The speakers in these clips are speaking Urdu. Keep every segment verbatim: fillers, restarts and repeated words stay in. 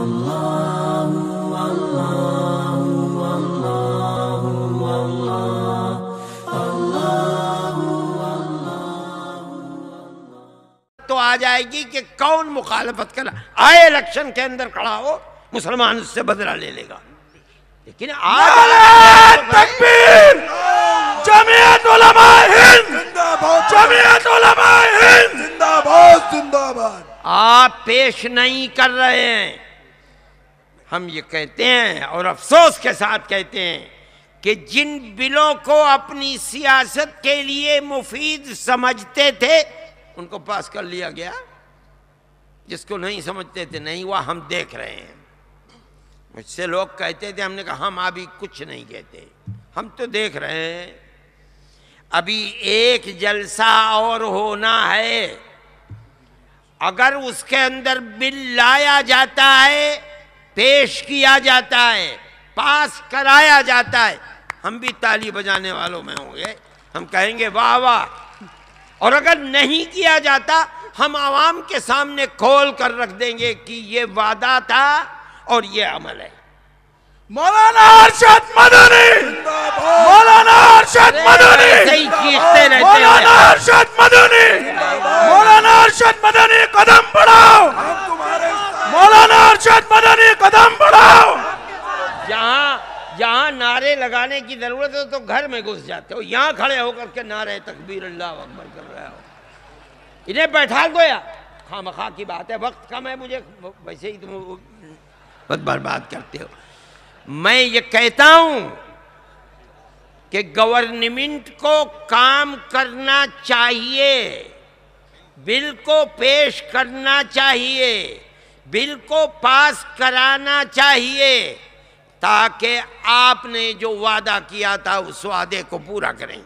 تو آ جائے گی کہ کون مخالفت کرا آئے الیکشن کے اندر کھڑا ہو مسلمان اس سے بدلہ لے لے گا. لیکن آج تکبیر جمعیت علماء ہند زندہ باد جمعیت علماء ہند زندہ باد زندہ باد آپ پیش نہیں کر رہے ہیں. ہم یہ کہتے ہیں اور افسوس کے ساتھ کہتے ہیں کہ جن بلوں کو اپنی سیاست کے لیے مفید سمجھتے تھے ان کو پاس کر لیا گیا. جس کو نہیں سمجھتے تھے نہیں ہوا. ہم دیکھ رہے ہیں. مجھ سے لوگ کہتے تھے, ہم نے کہا ہم ابھی کچھ نہیں کہتے, ہم تو دیکھ رہے ہیں. ابھی ایک جلسہ اور ہونا ہے. اگر اس کے اندر بل لایا جاتا ہے, پیش کیا جاتا ہے, پاس کرایا جاتا ہے, ہم بھی تالی بجانے والوں میں ہوں گے. ہم کہیں گے واہ واہ. اور اگر نہیں کیا جاتا ہم عوام کے سامنے کھول کر رکھ دیں گے کہ یہ وعدہ تھا اور یہ عمل ہے. مولانا ارشد مدنی مولانا ارشد مدنی صحیح چیختے رہتے مولانا ہیں. ارشد مدنی مولانا ارشد مدنی قدم بڑھاؤ ہم تمہارے مولانا ارشد مدنی قدم بڑھاؤ. جہاں جہاں نعرے لگانے کی ضرورت ہے تو گھر میں گھس جاتے ہو. یہاں کھڑے ہو کر کے نعرے تکبیر اللہ اکبر کر رہے ہو. انہیں بیٹھا دو یا خواہ مخواہ کی بات ہے, وقت کم ہے مجھے, ویسے ہی تم وقت برباد کرتے ہو. میں یہ کہتا ہوں کہ گورنمنٹ کو کام کرنا چاہیے, بل کو پیش کرنا چاہیے, بل کو پاس کرانا چاہیے تاکہ آپ نے جو وعدہ کیا تھا اس وعدے کو پورا کریں.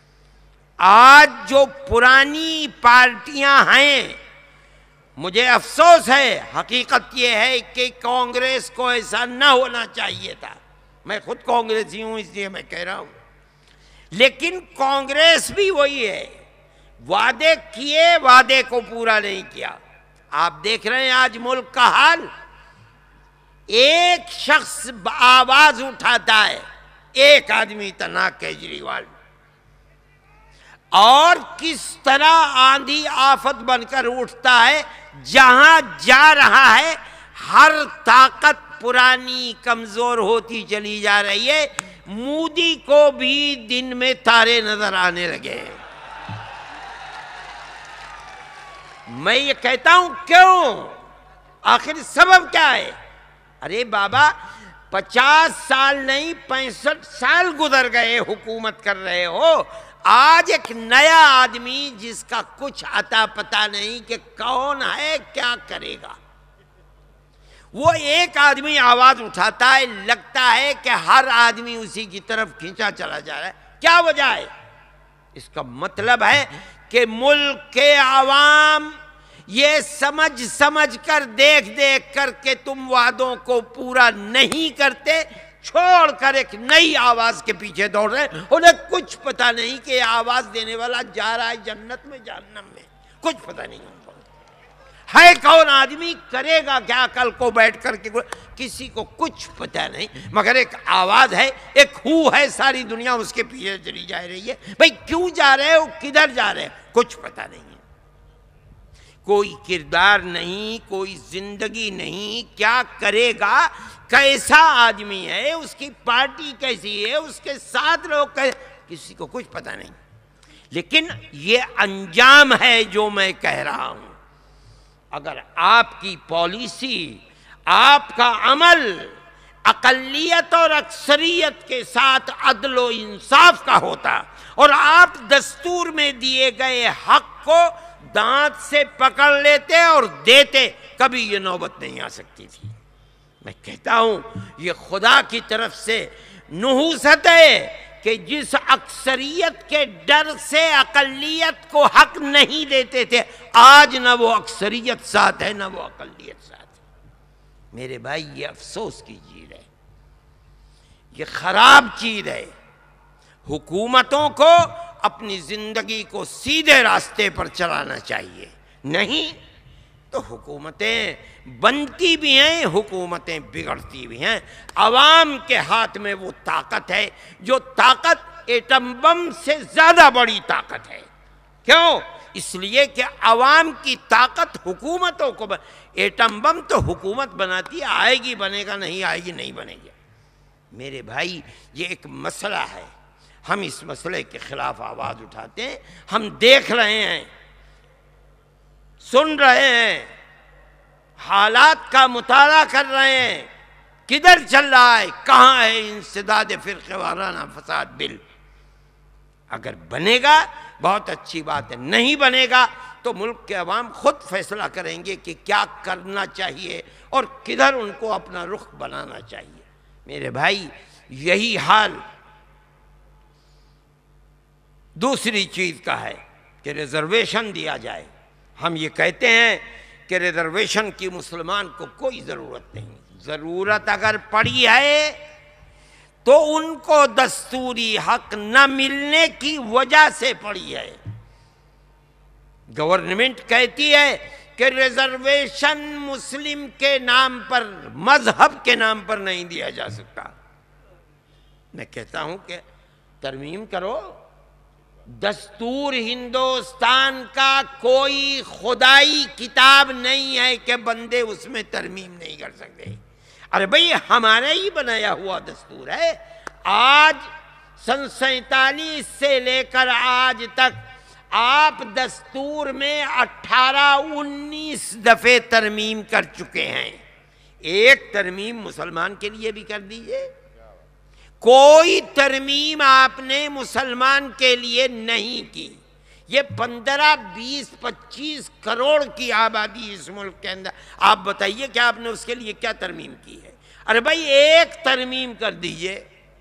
آج جو پرانی پارٹیاں ہیں, مجھے افسوس ہے, حقیقت یہ ہے کہ کانگریس کو ایسا نہ ہونا چاہیے تھا. میں خود کانگریسی ہوں اس لیے میں کہہ رہا ہوں. لیکن کانگریس بھی وہی ہے, وعدے کیے, وعدے کو پورا نہیں کیا. آپ دیکھ رہے ہیں آج ملک کا حال. ایک شخص آواز اٹھاتا ہے, ایک آدمی تنہا کیجریوال, اور کس طرح آندھی آفت بن کر اٹھتا ہے. جہاں جا رہا ہے ہر طاقت پرانی کمزور ہوتی چلی جا رہی ہے. مودی کو بھی دن میں تارے نظر آنے لگے ہیں. میں یہ کہتا ہوں کیوں, آخر سبب کیا ہے؟ ارے بابا, پچاس سال نہیں پینسٹھ سال گزر گئے حکومت کر رہے ہو. آج ایک نیا آدمی جس کا کچھ اتا پتا نہیں کہ کون ہے کیا کرے گا, وہ ایک آدمی آواز اٹھاتا ہے, لگتا ہے کہ ہر آدمی اسی کی طرف کھینچا چلا جا رہا ہے. کیا وجہ ہے؟ اس کا مطلب ہے کہ ملک کے عوام یہ سمجھ سمجھ کر, دیکھ دیکھ کر کہ تم وعدوں کو پورا نہیں کرتے, چھوڑ کر ایک نئی آواز کے پیچھے دوڑ رہے ہیں. انہیں کچھ پتہ نہیں کہ یہ آواز دینے والا جا رہا ہے جنت میں جہنم میں, کچھ پتہ نہیں ان کو ہے. کون آدمی کرے گا کیا کل کو بیٹھ کر کے, کسی کو کچھ پتہ نہیں. مگر ایک آواز ہے, ایک ہو ہے, ساری دنیا اس کے پیچھے چلی جا رہی ہے. بھئی کیوں جا رہے ہو, کدھر جا رہے ہیں, کچھ پتہ نہیں ہے. کوئی کردار نہیں, کوئی زندگی نہیں. کیا کرے گا, کیسا آدمی ہے, اس کی پارٹی کیسی ہے, اس کے ساتھ لوگ کیسے, کسی کو کچھ پتہ نہیں. لیکن یہ انجام ہے جو میں کہہ رہا ہوں. اگر آپ کی پالیسی, آپ کا عمل اقلیت اور اکثریت کے ساتھ عدل و انصاف کا ہوتا اور آپ دستور میں دیے گئے حق کو دانت سے پکڑ لیتے اور دیتے, کبھی یہ نوبت نہیں آ سکتی تھی. میں کہتا ہوں یہ خدا کی طرف سے نحوست ہے کہ جس اکثریت کے ڈر سے اقلیت کو حق نہیں دیتے تھے, آج نہ وہ اکثریت ساتھ ہے نہ وہ اقلیت ساتھ ہے. میرے بھائی یہ افسوس کی چیز ہے, یہ خراب چیز ہے. حکومتوں کو اپنی زندگی کو سیدھے راستے پر چلانا چاہیے, نہیں تو حکومتیں بنتی بھی ہیں، حکومتیں بگڑتی بھی ہیں۔ عوام کے ہاتھ میں وہ طاقت ہے جو طاقت ایٹم بم سے زیادہ بڑی طاقت ہے۔ کیوں؟ اس لیے کہ عوام کی طاقت حکومتوں کو بن... ایٹم بم تو حکومت بناتی ہے، آئے گی بنے گا، نہیں آئے گی نہیں بنے گی۔ میرے بھائی یہ ایک مسئلہ ہے، ہم اس مسئلے کے خلاف آواز اٹھاتے ہیں۔ ہم دیکھ رہے ہیں، سن رہے ہیں، حالات کا مطالعہ کر رہے ہیں، کدھر چل رہا ہے، کہاں ہے انسداد فرقہ وارانہ فساد بل۔ اگر بنے گا بہت اچھی بات ہے، نہیں بنے گا تو ملک کے عوام خود فیصلہ کریں گے کہ کیا کرنا چاہیے اور کدھر ان کو اپنا رخ بنانا چاہیے۔ میرے بھائی یہی حال دوسری چیز کا ہے کہ ریزرویشن دیا جائے۔ ہم یہ کہتے ہیں کہ ریزرویشن کی مسلمان کو کوئی ضرورت نہیں، ضرورت اگر پڑی ہے تو ان کو دستوری حق نہ ملنے کی وجہ سے پڑی ہے۔ گورنمنٹ کہتی ہے کہ ریزرویشن مسلم کے نام پر، مذہب کے نام پر نہیں دیا جا سکتا۔ میں کہتا ہوں کہ ترمیم کرو، دستور ہندوستان کا کوئی خدائی کتاب نہیں ہے کہ بندے اس میں ترمیم نہیں کر سکتے۔ ارے بھئی ہمارا ہی بنایا ہوا دستور ہے۔ آج سن سینتالیس سے لے کر آج تک آپ دستور میں اٹھارہ انیس دفعے ترمیم کر چکے ہیں۔ ایک ترمیم مسلمان کے لیے بھی کر دیجئے۔ کوئی ترمیم آپ نے مسلمان کے لیے نہیں کی۔ یہ پندرہ بیس پچیس کروڑ کی آبادی اس ملک کے اندر، آپ بتائیے کہ آپ نے اس کے لیے کیا ترمیم کی ہے؟ ارے بھائی ایک ترمیم کر دیجئے۔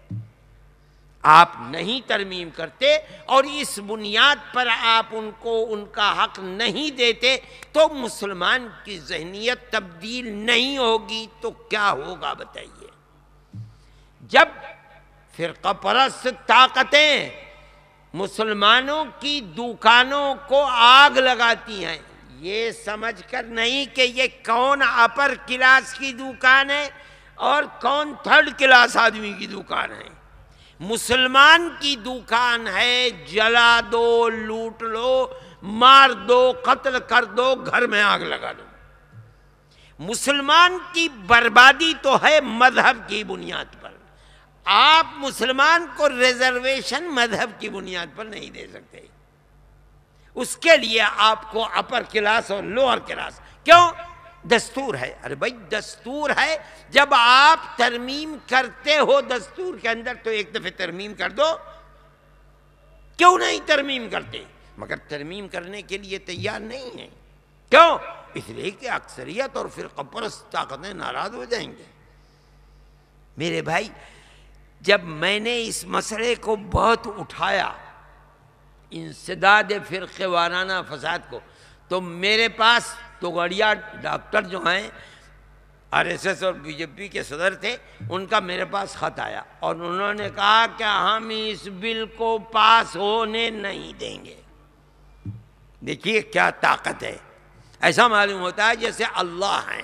آپ نہیں ترمیم کرتے اور اس بنیاد پر آپ ان کو ان کا حق نہیں دیتے تو مسلمان کی ذہنیت تبدیل نہیں ہوگی تو کیا ہوگا بتائیے؟ جب فرقہ پرست طاقتیں مسلمانوں کی دکانوں کو آگ لگاتی ہیں، یہ سمجھ کر نہیں کہ یہ کون اپر کلاس کی دکان ہے اور کون تھرڈ کلاس آدمی کی دکان ہے۔ مسلمان کی دکان ہے، جلا دو، لوٹ لو، مار دو، قتل کر دو، گھر میں آگ لگا دو۔ مسلمان کی بربادی تو ہے مذہب کی بنیاد پر۔ آپ مسلمان کو ریزرویشن مذہب کی بنیاد پر نہیں دے سکتے۔ اس کے لیے آپ کو اپر کلاس اور لوور کلاس، کیوں؟ دستور ہے۔ ارے بھائی دستور ہے، جب آپ ترمیم کرتے ہو دستور کے اندر تو ایک دفعہ ترمیم کر دو۔ کیوں نہیں ترمیم کرتے؟ مگر ترمیم کرنے کے لیے تیار نہیں ہیں۔ کیوں؟ اس لیے کہ اکثریت اور فرقہ پرست طاقتیں ناراض ہو جائیں گے۔ میرے بھائی جب میں نے اس مسئلے کو بہت اٹھایا، انسداد فرقہ وارانہ فساد کو، تو میرے پاس تو گڑیا ڈاکٹر جو ہیں آر ایس ایس اور بی جے پی کے صدر تھے، ان کا میرے پاس خط آیا اور انہوں نے کہا کہ ہم اس بل کو پاس ہونے نہیں دیں گے۔ دیکھیے کیا طاقت ہے، ایسا معلوم ہوتا ہے جیسے اللہ ہیں۔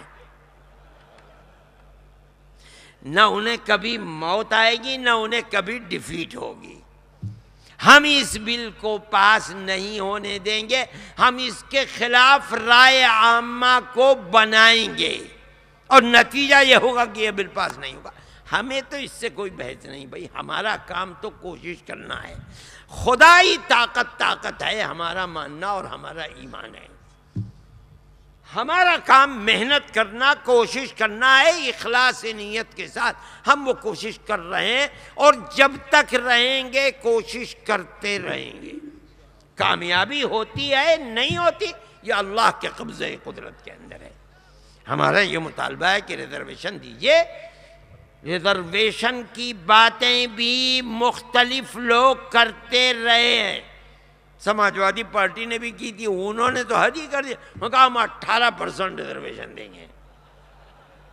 نہ انہیں کبھی موت آئے گی، نہ انہیں کبھی ڈیفیٹ ہوگی۔ ہم اس بل کو پاس نہیں ہونے دیں گے، ہم اس کے خلاف رائے عامہ کو بنائیں گے اور نتیجہ یہ ہوگا کہ یہ بل پاس نہیں ہوگا۔ ہمیں تو اس سے کوئی بحث نہیں بھائی، ہمارا کام تو کوشش کرنا ہے۔ خدائی طاقت طاقت ہے ہمارا ماننا اور ہمارا ایمان ہے۔ ہمارا کام محنت کرنا، کوشش کرنا ہے، اخلاص نیت کے ساتھ ہم وہ کوشش کر رہے ہیں اور جب تک رہیں گے کوشش کرتے رہیں گے۔ کامیابی ہوتی ہے نہیں ہوتی یہ اللہ کے قبضہ قدرت کے اندر ہے۔ ہمارا یہ مطالبہ ہے کہ ریزرویشن دیجئے۔ ریزرویشن کی باتیں بھی مختلف لوگ کرتے رہے ہیں۔ سماجوادی پارٹی نے بھی کی تھی، انہوں نے تو حد ہی کر دیا، انہوں نے کہا ہم اٹھارہ پرسنٹ ریزرویشن دیں گے۔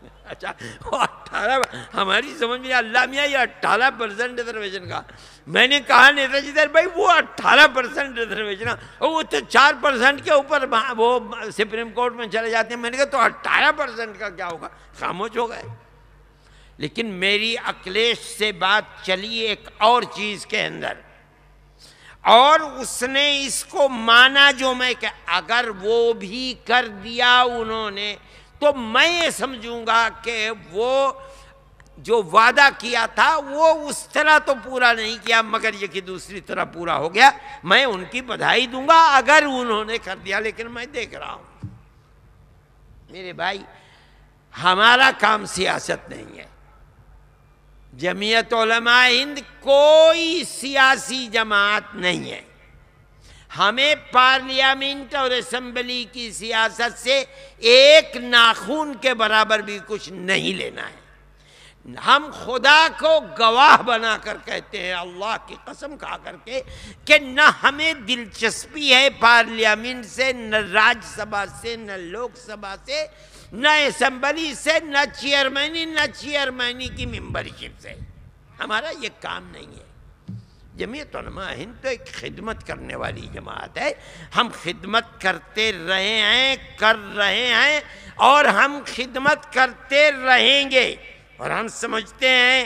اچھا وہ اٹھارہ ہماری سمجھ میں اللہ میاں یہ اٹھارہ پرسنٹ ریزرویشن کا، میں نے کہا نیتا جی در بھائی وہ اٹھارہ پرسنٹ ریزرویشن وہ تو چار پرسنٹ کے اوپر وہ سپریم کورٹ میں چلے جاتے ہیں. میں نے کہا تو اٹھارہ پرسنٹ کا کیا ہوگا؟ خاموش ہو گئے. لیکن میری اکلیش سے بات چلی ایک اور چیز کے اندر، اور اس نے اس کو مانا جو میں کہ اگر وہ بھی کر دیا انہوں نے تو میں یہ سمجھوں گا کہ وہ جو وعدہ کیا تھا وہ اس طرح تو پورا نہیں کیا مگر یہ کہ دوسری طرح پورا ہو گیا. میں ان کی بدھائی دوں گا اگر انہوں نے کر دیا. لیکن میں دیکھ رہا ہوں میرے بھائی ہمارا کام سیاست نہیں ہے. جمعیت علماء ہند کوئی سیاسی جماعت نہیں ہے. ہمیں پارلیمنٹ اور اسمبلی کی سیاست سے ایک ناخون کے برابر بھی کچھ نہیں لینا ہے. ہم خدا کو گواہ بنا کر کہتے ہیں، اللہ کی قسم کھا کر کے، کہ نہ ہمیں دلچسپی ہے پارلیمنٹ سے، نہ راج سبھا سے، نہ لوک سبھا سے، نہ اسمبلی سے، نہ چیئرمینی نہ چیئرمینی کی ممبرشپ سے. ہمارا یہ کام نہیں ہے. جمعیت علماء ہند تو ایک خدمت کرنے والی جماعت ہے. ہم خدمت کرتے رہے ہیں، کر رہے ہیں، اور ہم خدمت کرتے رہیں گے. اور ہم سمجھتے ہیں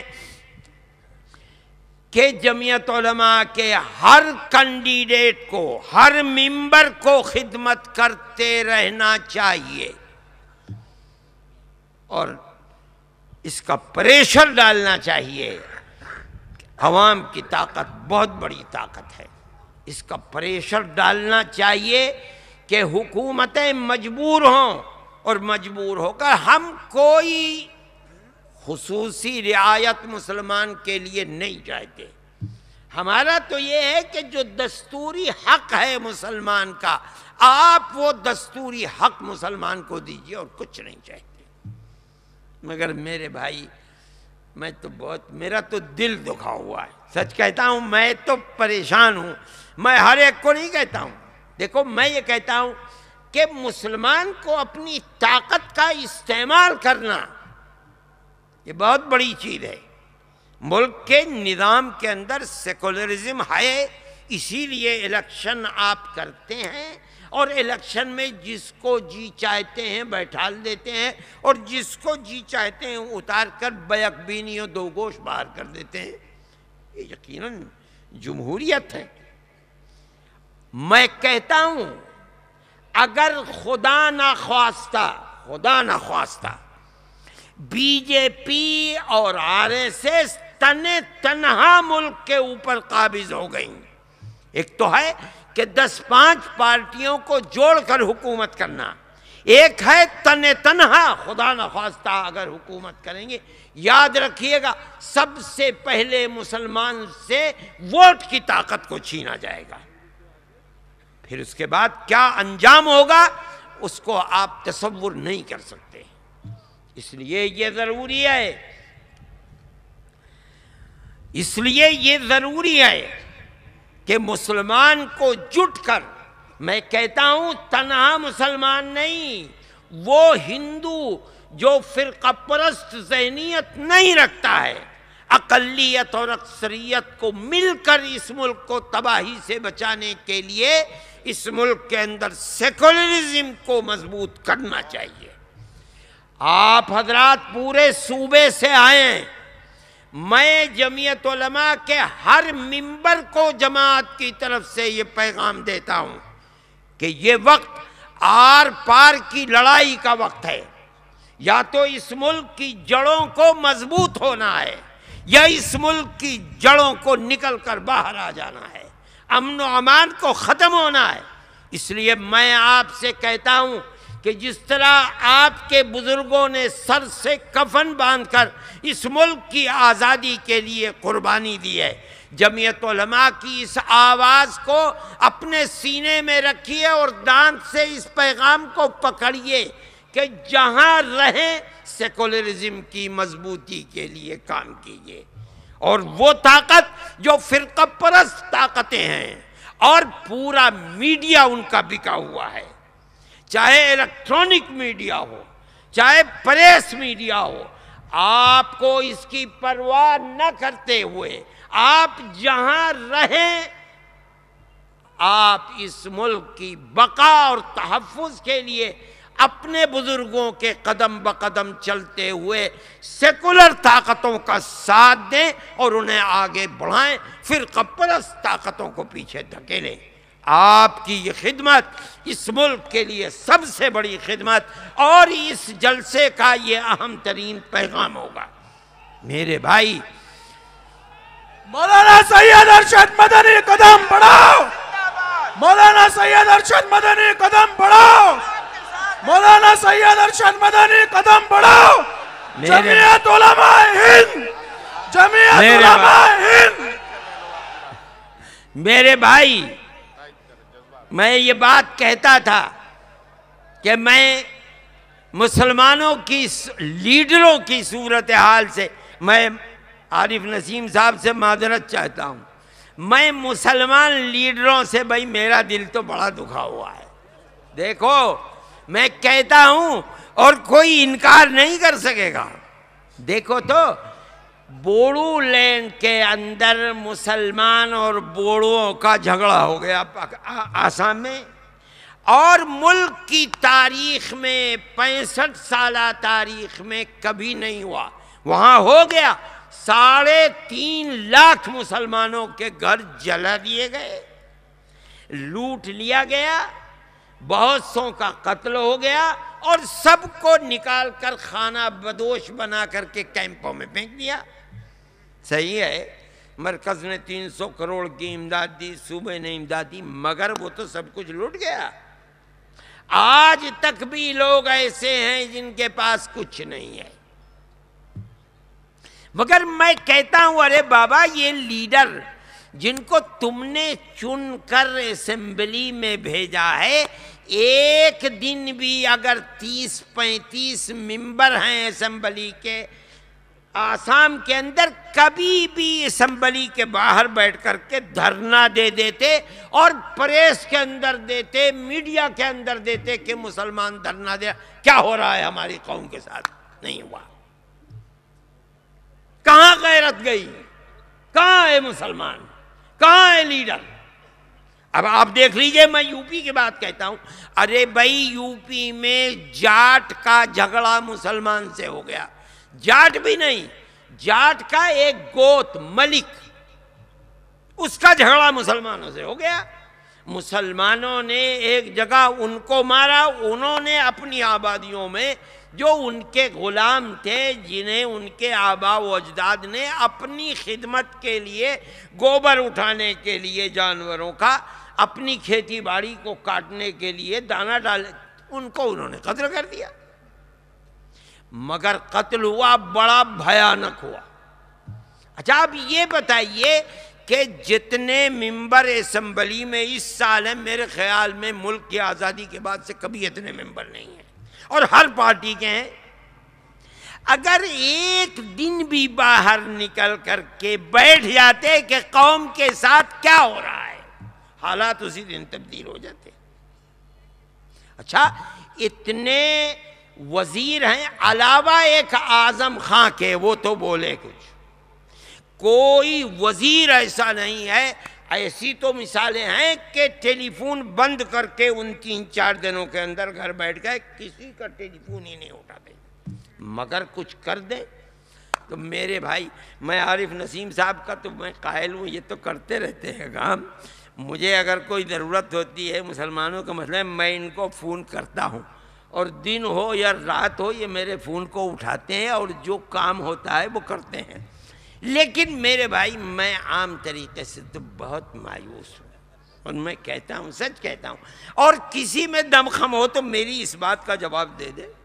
کہ جمعیت علماء کے ہر کینڈیڈیٹ کو، ہر ممبر کو خدمت کرتے رہنا چاہیے اور اس کا پریشر ڈالنا چاہیے. عوام کی طاقت بہت بڑی طاقت ہے. اس کا پریشر ڈالنا چاہیے کہ حکومتیں مجبور ہوں، اور مجبور ہو کر ہم کوئی خصوصی رعایت مسلمان کے لیے نہیں چاہتے. ہمارا تو یہ ہے کہ جو دستوری حق ہے مسلمان کا، آپ وہ دستوری حق مسلمان کو دیجیے اور کچھ نہیں چاہتے. مگر میرے بھائی میں تو بہت، میرا تو دل دکھا ہوا ہے. سچ کہتا ہوں میں تو پریشان ہوں. میں ہر ایک کو نہیں کہتا ہوں. دیکھو میں یہ کہتا ہوں کہ مسلمان کو اپنی طاقت کا استعمال کرنا یہ بہت بڑی چیز ہے. ملک کے نظام کے اندر سیکولرزم ہے، اسی لیے الیکشن آپ کرتے ہیں، اور الیکشن میں جس کو جی چاہتے ہیں بیٹھال دیتے ہیں، اور جس کو جی چاہتے ہیں اتار کر بیک بینی اور دو گوش باہر کر دیتے ہیں. یہ یقیناً جمہوریت ہے. میں کہتا ہوں اگر خدا نخواستہ خدا نخواستہ بی جے پی اور آر ایس ایس تنے تنہا ملک کے اوپر قابض ہو گئیں، ایک تو ہے کہ دس پانچ پارٹیوں کو جوڑ کر حکومت کرنا، ایک ہے تنے تنہا خدا نخواستہ اگر حکومت کریں گے، یاد رکھیے گا سب سے پہلے مسلمان سے ووٹ کی طاقت کو چھینا جائے گا. پھر اس کے بعد کیا انجام ہوگا اس کو آپ تصور نہیں کر سکتے. اس لیے یہ ضروری ہے اس لیے یہ ضروری ہے کہ مسلمان کو جٹ کر، میں کہتا ہوں تنہا مسلمان نہیں، وہ ہندو جو فرقہ پرست ذہنیت نہیں رکھتا ہے، اقلیت اور اکثریت کو مل کر اس ملک کو تباہی سے بچانے کے لیے اس ملک کے اندر سیکولرزم کو مضبوط کرنا چاہیے. آپ حضرات پورے صوبے سے آئیں. میں جمعیت علماء کے ہر ممبر کو جماعت کی طرف سے یہ پیغام دیتا ہوں کہ یہ وقت آر پار کی لڑائی کا وقت ہے. یا تو اس ملک کی جڑوں کو مضبوط ہونا ہے یا اس ملک کی جڑوں کو نکل کر باہر آ جانا ہے، امن و امان کو ختم ہونا ہے. اس لیے میں آپ سے کہتا ہوں کہ جس طرح آپ کے بزرگوں نے سر سے کفن باندھ کر اس ملک کی آزادی کے لیے قربانی دی ہے، جمعیت علماء کی اس آواز کو اپنے سینے میں رکھیے اور دانت سے اس پیغام کو پکڑیے کہ جہاں رہیں سیکولرزم کی مضبوطی کے لیے کام کیجیے. اور وہ طاقت جو فرقہ پرست طاقتیں ہیں اور پورا میڈیا ان کا بکا ہوا ہے، چاہے الیکٹرانک میڈیا ہو، چاہے پریس میڈیا ہو، آپ کو اس کی پرواہ نہ کرتے ہوئے آپ جہاں رہیں، آپ اس ملک کی بقا اور تحفظ کے لیے اپنے بزرگوں کے قدم بقدم چلتے ہوئے سیکولر طاقتوں کا ساتھ دیں اور انہیں آگے بڑھائیں، فرقہ پرست طاقتوں کو پیچھے دھکیلیں۔ آپ کی یہ خدمت اس ملک کے لیے سب سے بڑی خدمت اور اس جلسے کا یہ اہم ترین پیغام ہوگا۔ میرے بھائی، مولانا سید ارشد مدنی قدم بڑھاؤ، مولانا سید ارشد مدنی قدم بڑھاؤ، مولانا سید ارشد مدنی قدم بڑھاؤ۔ جمعیت علماء ہند، جمعیت علماء ہند۔ میرے بھائی، میں یہ بات کہتا تھا کہ میں مسلمانوں کی لیڈروں کی صورتحال سے، میں عارف نسیم صاحب سے معذرت چاہتا ہوں، میں مسلمان لیڈروں سے بھائی میرا دل تو بڑا دکھا ہوا ہے۔ دیکھو میں کہتا ہوں اور کوئی انکار نہیں کر سکے گا۔ دیکھو تو بوڑو لینڈ کے اندر مسلمان اور بوڑوؤں کا جھگڑا ہو گیا آسام میں، اور ملک کی تاریخ میں پینسٹھ سالہ تاریخ میں کبھی نہیں ہوا، وہاں ہو گیا۔ ساڑھے تین لاکھ مسلمانوں کے گھر جلا دیے گئے، لوٹ لیا گیا، بہت سو کا قتل ہو گیا، اور سب کو نکال کر خانہ بدوش بنا کر کے کیمپوں میں پھینک دیا۔ صحیح ہے، مرکز نے تین سو کروڑ کی امداد دی، صوبے نے امداد دی، مگر وہ تو سب کچھ لوٹ گیا۔ آج تک بھی لوگ ایسے ہیں جن کے پاس کچھ نہیں ہے۔ مگر میں کہتا ہوں ارے بابا، یہ لیڈر جن کو تم نے چن کر اسمبلی میں بھیجا ہے، ایک دن بھی اگر تیس پینتیس ممبر ہیں اسمبلی کے، آسام کے اندر کبھی بھی اسمبلی کے باہر بیٹھ کر کے دھرنا دے دیتے اور پریس کے اندر دیتے، میڈیا کے اندر دیتے کہ مسلمان دھرنا دے، کیا ہو رہا ہے ہماری قوم کے ساتھ؟ نہیں ہوا۔ کہاں غیرت گئی؟ کہاں ہے مسلمان؟ کہاں ہے لیڈر؟ اب آپ دیکھ لیجئے، میں یو پی کی بات کہتا ہوں، ارے بھائی یو پی میں جاٹ کا جھگڑا مسلمان سے ہو گیا، جاٹ بھی نہیں، جاٹ کا ایک گوت ملک، اس کا جھگڑا مسلمانوں سے ہو گیا۔ مسلمانوں نے ایک جگہ ان کو مارا، انہوں نے اپنی آبادیوں میں جو ان کے غلام تھے، جنہیں ان کے آبا و اجداد نے اپنی خدمت کے لیے گوبر اٹھانے کے لیے جانوروں کا، اپنی کھیتی باڑی کو کاٹنے کے لیے دانہ ڈالے، ان کو انہوں نے قتل کر دیا۔ مگر قتل ہوا بڑا بھیانک ہوا۔ اچھا اب یہ بتائیے کہ جتنے ممبر اسمبلی میں اس سال ہیں، میرے خیال میں ملک کی آزادی کے بعد سے کبھی اتنے ممبر نہیں ہیں، اور ہر پارٹی کے ہیں۔ اگر ایک دن بھی باہر نکل کر کے بیٹھ جاتے کہ قوم کے ساتھ کیا ہو رہا ہے، حالات اسی دن تبدیل ہو جاتے۔ اچھا اتنے وزیر ہیں علاوہ ایک اعظم خان کے، وہ تو بولے کچھ، کوئی وزیر ایسا نہیں ہے۔ ایسی تو مثالیں ہیں کہ ٹیلی فون بند کر کے ان تین چار دنوں کے اندر گھر بیٹھ گئے، کسی کا ٹیلی فون ہی نہیں اٹھاتے، مگر کچھ کر دیں تو میرے بھائی، میں عارف نسیم صاحب کا تو میں قائل ہوں، یہ تو کرتے رہتے ہیں کام۔ مجھے اگر کوئی ضرورت ہوتی ہے مسلمانوں کا مسئلہ ہے، میں ان کو فون کرتا ہوں، اور دن ہو یا رات ہو یہ میرے فون کو اٹھاتے ہیں اور جو کام ہوتا ہے وہ کرتے ہیں۔ لیکن میرے بھائی، میں عام طریقے سے تو بہت مایوس ہوں، اور میں کہتا ہوں، سچ کہتا ہوں، اور کسی میں دم خم ہو تو میری اس بات کا جواب دے دے۔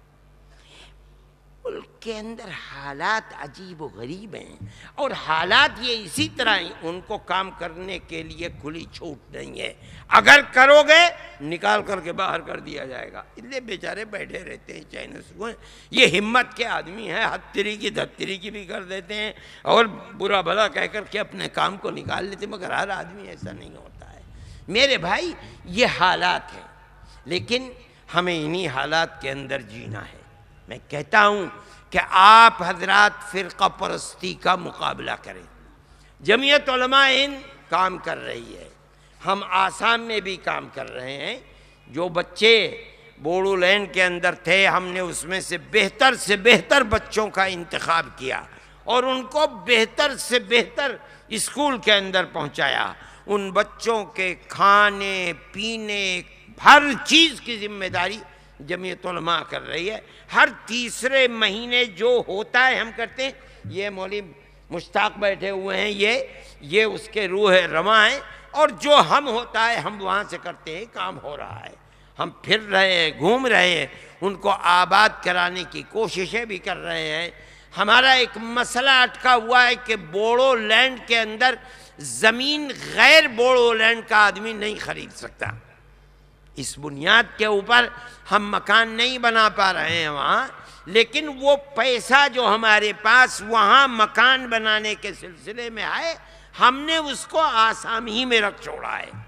ملک کے اندر حالات عجیب و غریب ہیں، اور حالات یہ اسی طرح ہیں، ان کو کام کرنے کے لیے کھلی چھوٹ نہیں ہے۔ اگر کرو گے نکال کر کے باہر کر دیا جائے گا، اس لیے بیچارے بیٹھے رہتے ہیں چین سکون۔ یہ ہمت کے آدمی ہیں، ہتری کی دھتری کی بھی کر دیتے ہیں اور برا بھلا کہہ کر کے اپنے کام کو نکال لیتے ہیں، مگر ہر آدمی ایسا نہیں ہوتا ہے۔ میرے بھائی یہ حالات ہیں، لیکن ہمیں انہی حالات کے اندر جینا ہے۔ میں کہتا ہوں کہ آپ حضرات فرقہ پرستی کا مقابلہ کریں. جمعیت علماء ہند کام کر رہی ہے، ہم آسام میں بھی کام کر رہے ہیں. جو بچے بوڈو لینڈ کے اندر تھے، ہم نے اس میں سے بہتر سے بہتر بچوں کا انتخاب کیا اور ان کو بہتر سے بہتر اسکول کے اندر پہنچایا. ان بچوں کے کھانے پینے ہر چیز کی ذمہ داری جمعیت علماء کر رہی ہے. ہر تیسرے مہینے جو ہوتا ہے ہم کرتے ہیں. یہ مولوی مشتاق بیٹھے ہوئے ہیں، یہ یہ اس کے روح رواں ہیں، اور جو ہم ہوتا ہے ہم وہاں سے کرتے ہیں. کام ہو رہا ہے، ہم پھر رہے ہیں، گھوم رہے ہیں، ان کو آباد کرانے کی کوششیں بھی کر رہے ہیں. ہمارا ایک مسئلہ اٹکا ہوا ہے کہ بوڈو لینڈ کے اندر زمین غیر بوڈو لینڈ کا آدمی نہیں خرید سکتا. اس بنیاد کے اوپر ہم مکان نہیں بنا پا رہے ہیں وہاں، لیکن وہ پیسہ جو ہمارے پاس وہاں مکان بنانے کے سلسلے میں آئے، ہم نے اس کو آسام ہی میں رکھ چھوڑا ہے.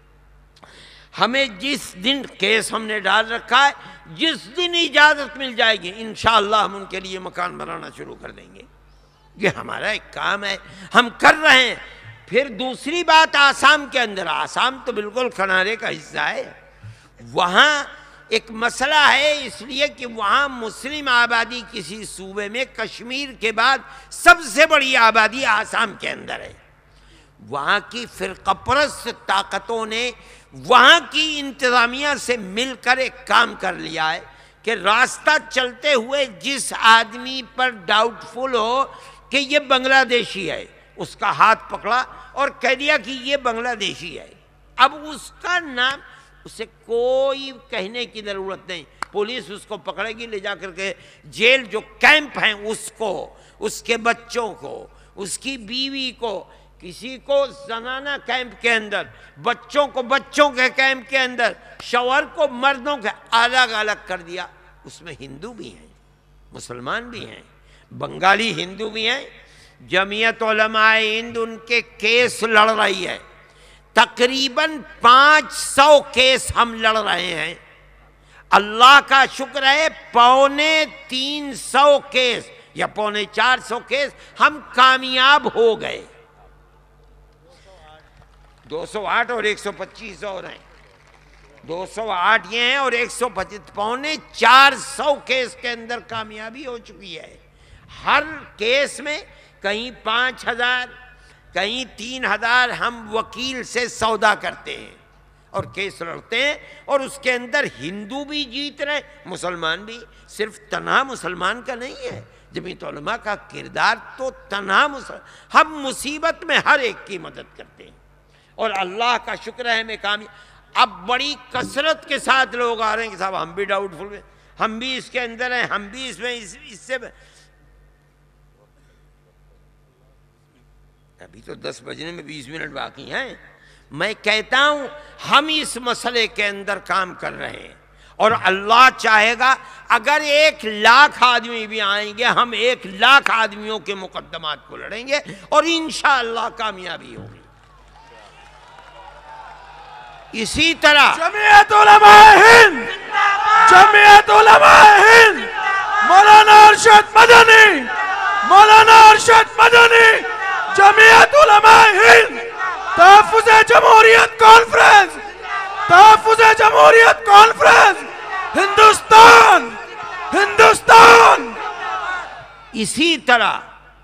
ہمیں جس دن کیس ہم نے ڈال رکھا ہے، جس دن اجازت مل جائے گی انشاءاللہ ہم ان کے لیے مکان بنانا شروع کر دیں گے. یہ ہمارا ایک کام ہے، ہم کر رہے ہیں. پھر دوسری بات آسام کے اندر، آسام تو بالکل کنارے کا حصہ ہے، وہاں ایک مسئلہ ہے اس لیے کہ وہاں مسلم آبادی کسی صوبے میں کشمیر کے بعد سب سے بڑی آبادی آسام کے اندر ہے. وہاں کی فرقہ پرست طاقتوں نے وہاں کی انتظامیہ سے مل کر ایک کام کر لیا ہے کہ راستہ چلتے ہوئے جس آدمی پر ڈاؤٹ فل ہو کہ یہ بنگلہ دیشی ہے، اس کا ہاتھ پکڑا اور کہہ دیا کہ یہ بنگلہ دیشی ہے. اب اس کا نام اسے کوئی کہنے کی ضرورت نہیں، پولیس اس کو پکڑے گی، لے جا کر کے جیل جو کیمپ ہیں اس کو، اس کے بچوں کو، اس کی بیوی کو، کسی کو زنانہ کیمپ کے اندر، بچوں کو بچوں کے کیمپ کے اندر، شوہر کو مردوں کے الگ الگ کر دیا. اس میں ہندو بھی ہیں، مسلمان بھی ہیں، بنگالی ہندو بھی ہیں. جمعیت علماء ہند ان کے کیس لڑ رہی ہے. تقریباً پانچ سو کیس ہم لڑ رہے ہیں. اللہ کا شکر ہے پونے تین سو کیس یا پونے چار سو کیس ہم کامیاب ہو گئے. دو سو آٹھ اور ایک سو پچیس اور ہیں، دو سو آٹھ یہ ہیں اور ایک سو پچیس، پونے چار سو کیس کے اندر کامیابی ہو چکی ہے. ہر کیس میں کہیں پانچ ہزار کہیں تین ہزار ہم وکیل سے سودا کرتے ہیں اور کیس لڑتے ہیں، اور اس کے اندر ہندو بھی جیت رہے، مسلمان بھی. صرف تنہا مسلمان کا نہیں ہے، جمعیت علماء کا کردار تو تنہا مسلمان، ہم مصیبت میں ہر ایک کی مدد کرتے ہیں اور اللہ کا شکر ہے ہمیں کامیاب. اب بڑی کثرت کے ساتھ لوگ آ رہے ہیں کہ صاحب ہم بھی ڈاؤٹ فل ہیں، ہم بھی اس کے اندر ہیں، ہم بھی اس میں اس, اس سے ابھی تو دس بجنے میں بیس منٹ باقی ہیں. میں کہتا ہوں ہم اس مسئلے کے اندر کام کر رہے ہیں اور اللہ چاہے گا اگر ایک لاکھ آدمی بھی آئیں گے، ہم ایک لاکھ آدمیوں کے مقدمات کو لڑیں گے اور انشاءاللہ کامیابی ہوگی. اسی طرح جمعیت علماء ہند، جمعیت علماء ہند، مولانا ارشد مدنی، مولانا ارشد مدنی، جمعیت علماء ہند، تحفظ جمہوریت کانفرنس، تحفظ جمہوریت کانفرنس، ہندوستان، ہندوستان. اسی طرح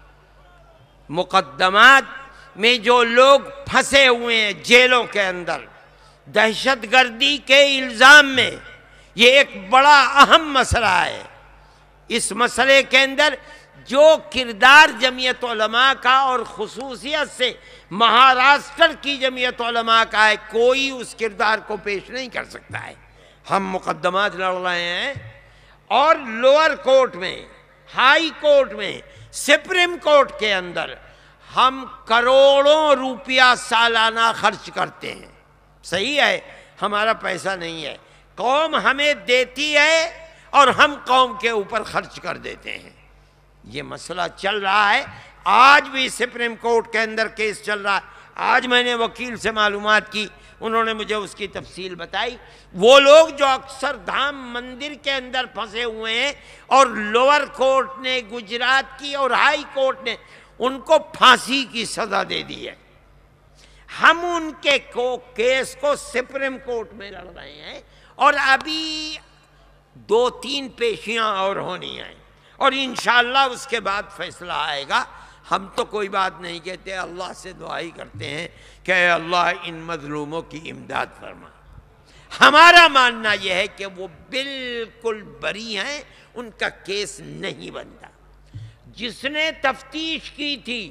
مقدمات میں جو لوگ پھنسے ہوئے ہیں جیلوں کے اندر دہشت گردی کے الزام میں، یہ ایک بڑا اہم مسئلہ ہے. اس مسئلے کے اندر جو کردار جمعیت علماء کا اور خصوصیت سے مہاراشٹر کی جمعیت علماء کا ہے، کوئی اس کردار کو پیش نہیں کر سکتا ہے. ہم مقدمات لڑ رہے ہیں اور لوئر کورٹ میں، ہائی کورٹ میں، سپریم کورٹ کے اندر ہم کروڑوں روپیہ سالانہ خرچ کرتے ہیں. صحیح ہے، ہمارا پیسہ نہیں ہے، قوم ہمیں دیتی ہے اور ہم قوم کے اوپر خرچ کر دیتے ہیں. یہ مسئلہ چل رہا ہے، آج بھی سپریم کورٹ کے اندر کیس چل رہا ہے. آج میں نے وکیل سے معلومات کی، انہوں نے مجھے اس کی تفصیل بتائی. وہ لوگ جو اکثر دھام مندر کے اندر پھنسے ہوئے ہیں اور لوور کورٹ نے، گجرات کی اور ہائی کورٹ نے ان کو پھانسی کی سزا دے دی ہے، ہم ان کے کو کیس کو سپریم کورٹ میں لڑ رہے ہیں اور ابھی دو تین پیشیاں اور ہونی ہیں اور انشاءاللہ اس کے بعد فیصلہ آئے گا. ہم تو کوئی بات نہیں کہتے، اللہ سے دعا ہی کرتے ہیں کہ اے اللہ ان مظلوموں کی امداد فرما. ہمارا ماننا یہ ہے کہ وہ بالکل بری ہیں، ان کا کیس نہیں بنتا. جس نے تفتیش کی تھی،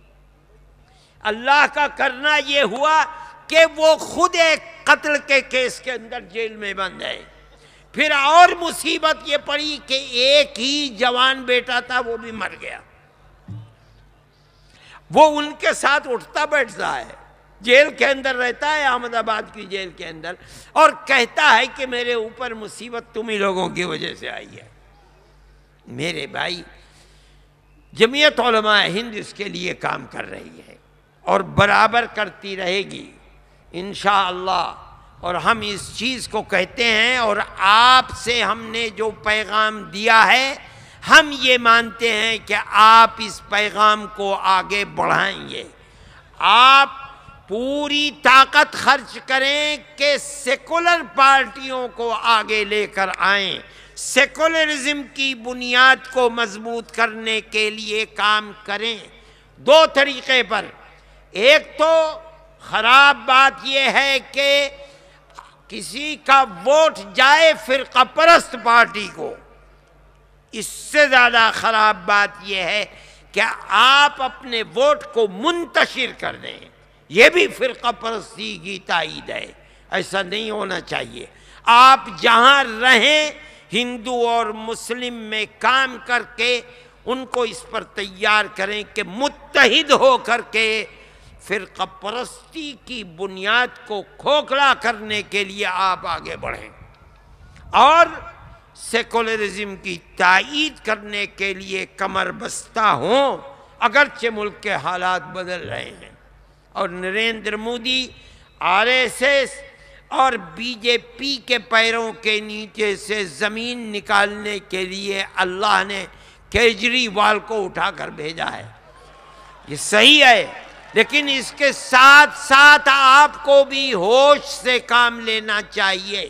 اللہ کا کرنا یہ ہوا کہ وہ خود ایک قتل کے کیس کے اندر جیل میں بند ہے. پھر اور مصیبت یہ پڑی کہ ایک ہی جوان بیٹا تھا، وہ بھی مر گیا. وہ ان کے ساتھ اٹھتا بیٹھتا ہے، جیل کے اندر رہتا ہے، احمد آباد کی جیل کے اندر، اور کہتا ہے کہ میرے اوپر مصیبت تم ہی لوگوں کی وجہ سے آئی ہے. میرے بھائی، جمعیت علماء ہند اس کے لیے کام کر رہی ہے اور برابر کرتی رہے گی انشاءاللہ. اور ہم اس چیز کو کہتے ہیں اور آپ سے ہم نے جو پیغام دیا ہے، ہم یہ مانتے ہیں کہ آپ اس پیغام کو آگے بڑھائیں گے. آپ پوری طاقت خرچ کریں کہ سیکولر پارٹیوں کو آگے لے کر آئیں، سیکولرزم کی بنیاد کو مضبوط کرنے کے لیے کام کریں. دو طریقے پر. ایک تو خراب بات یہ ہے کہ کسی کا ووٹ جائے فرقہ پرست پارٹی کو. اس سے زیادہ خراب بات یہ ہے کہ آپ اپنے ووٹ کو منتشر کر دیں. یہ بھی فرقہ پرستی کی تائید ہے. ایسا نہیں ہونا چاہیے. آپ جہاں رہیں ہندو اور مسلم میں کام کر کے ان کو اس پر تیار کریں کہ متحد ہو کر کے فرقہ پرستی کی بنیاد کو کھوکھلا کرنے کے لیے آپ آگے بڑھیں اور سیکولرزم کی تائید کرنے کے لیے کمر بستہ ہوں. اگرچہ ملک کے حالات بدل رہے ہیں اور Narendra Modi, R S S اور بی جے پی کے پیروں کے نیچے سے زمین نکالنے کے لیے اللہ نے کیجریوال کو اٹھا کر بھیجا ہے. یہ صحیح ہے، لیکن اس کے ساتھ ساتھ آپ کو بھی ہوش سے کام لینا چاہیے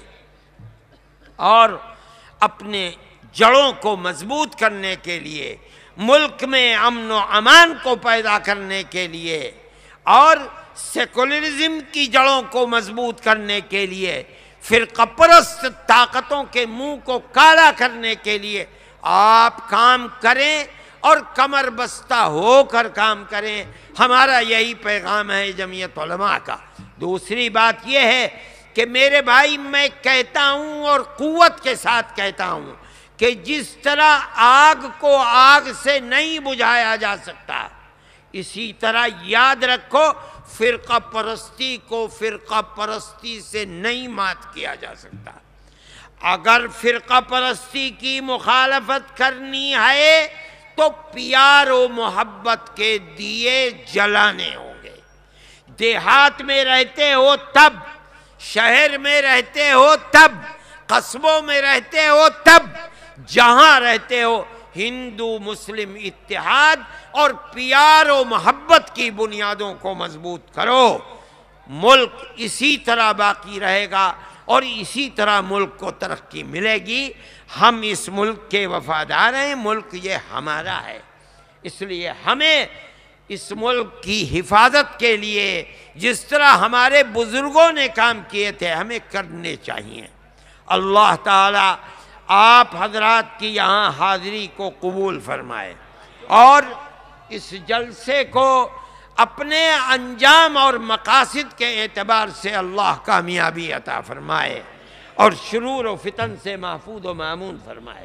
اور اپنے جڑوں کو مضبوط کرنے کے لیے، ملک میں امن و امان کو پیدا کرنے کے لیے اور سیکولرزم کی جڑوں کو مضبوط کرنے کے لیے، فرقہ پرست طاقتوں کے منہ کو کالا کرنے کے لیے آپ کام کریں اور کمر بستہ ہو کر کام کریں. ہمارا یہی پیغام ہے جمعیت علماء کا. دوسری بات یہ ہے کہ میرے بھائی، میں کہتا ہوں اور قوت کے ساتھ کہتا ہوں کہ جس طرح آگ کو آگ سے نہیں بجھایا جا سکتا، اسی طرح یاد رکھو فرقہ پرستی کو فرقہ پرستی سے نہیں مات کیا جا سکتا. اگر فرقہ پرستی کی مخالفت کرنی ہے تو پیار و محبت کے دیے جلانے ہوں گے. دیہات میں رہتے ہو تب، شہر میں رہتے ہو تب، قصبوں میں رہتے ہو تب، جہاں رہتے ہو ہندو مسلم اتحاد اور پیار و محبت کی بنیادوں کو مضبوط کرو. ملک اسی طرح باقی رہے گا اور اسی طرح ملک کو ترقی ملے گی. ہم اس ملک کے وفادار ہیں، ملک یہ ہمارا ہے، اس لیے ہمیں اس ملک کی حفاظت کے لیے جس طرح ہمارے بزرگوں نے کام کیے تھے ہمیں کرنے چاہیے. اللہ تعالی آپ حضرات کی یہاں حاضری کو قبول فرمائے اور اس جلسے کو اپنے انجام اور مقاصد کے اعتبار سے اللہ کامیابی عطا فرمائے اور شرور و فتن سے محفوظ و مامون فرمائے.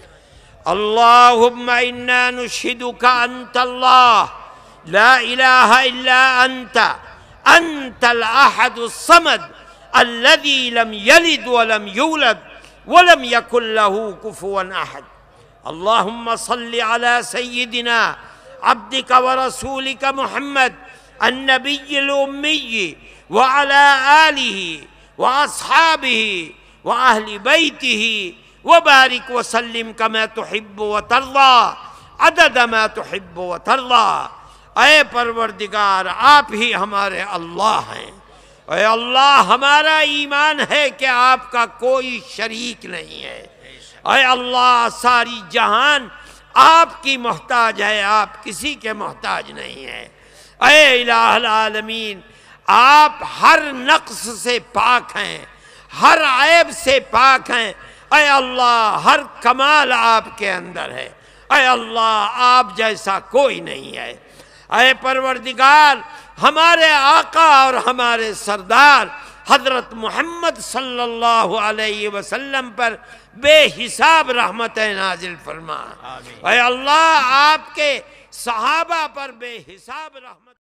اللہم انا نشہدک انت اللہ لا الہ الا انت انت الاحد الصمد الذي لم يلد ولم يولد ولم يكن له كفوا احد. اللهم صل على سيدنا عبدك ورسولك محمد النبی الامی وعلی آلہ واصحابہ واہل بیتہ وبارک وسلم کما تحب وترضی عدد ما تحب وترضی۔ اے پروردگار آپ ہی ہمارے اللہ ہیں، اے اللہ ہمارا ایمان ہے کہ آپ کا کوئی شریک نہیں ہے، اے اللہ ساری جہان آپ کی محتاج ہے، آپ کسی کے محتاج نہیں ہے۔ اے الہ العالمین آپ ہر نقص سے پاک ہیں، ہر عیب سے پاک ہیں، اے اللہ ہر کمال آپ کے اندر ہے، اے اللہ آپ جیسا کوئی نہیں ہے۔ اے پروردگار ہمارے آقا اور ہمارے سردار حضرت محمد صلی اللہ علیہ وسلم پر بے حساب رحمتیں نازل فرما، اے اللہ آپ کے صحابہ پر بے حساب رحمت